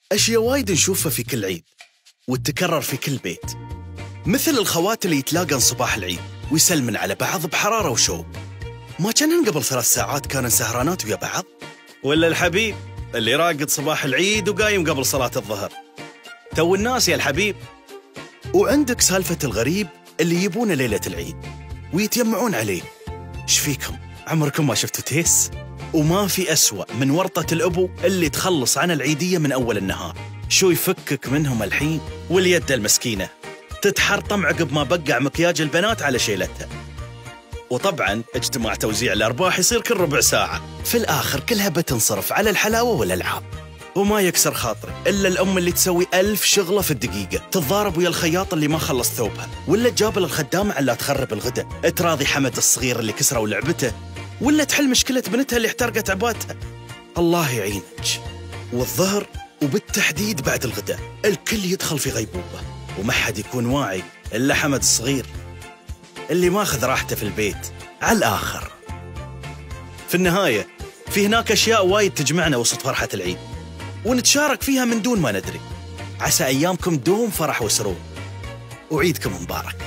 أشياء وايد نشوفها في كل عيد وتتكرر في كل بيت، مثل الخوات اللي يتلاقن صباح العيد ويسلمن على بعض بحرارة وشوق. ما كانن قبل 3 ساعات كانن سهرانات ويا بعض؟ ولا الحبيب اللي راقد صباح العيد وقايم قبل صلاة الظهر؟ تو الناس يا الحبيب. وعندك سالفة الغريب اللي يبونه ليلة العيد ويتيمعون عليه. ايش فيكم؟ عمركم ما شفتوا تيس؟ وما في أسوأ من ورطة الأبو اللي تخلص عن العيدية من أول النهار. شو يفكك منهم الحين؟ واليد المسكينة تتحرطم عقب ما بقع مكياج البنات على شيلتها. وطبعاً اجتماع توزيع الأرباح يصير كل ربع ساعة، في الآخر كلها بتنصرف على الحلاوة والألعاب. وما يكسر خاطري إلا الأم اللي تسوي 1000 شغلة في الدقيقة، تتضارب ويا الخياط اللي ما خلص ثوبها، ولا تجابل الخدامة على لا تخرب الغداء، تراضي حمد الصغير اللي كسروا لعبته، ولا تحل مشكلة بنتها اللي احترقت عباتها. الله يعينك. والظهر وبالتحديد بعد الغداء الكل يدخل في غيبوبة وما حد يكون واعي إلا حمد الصغير اللي ماخذ راحته في البيت على الآخر. في النهاية في هناك أشياء وايد تجمعنا وسط فرحة العيد ونتشارك فيها من دون ما ندري. عسى أيامكم دوم فرح وسرور وعيدكم مبارك.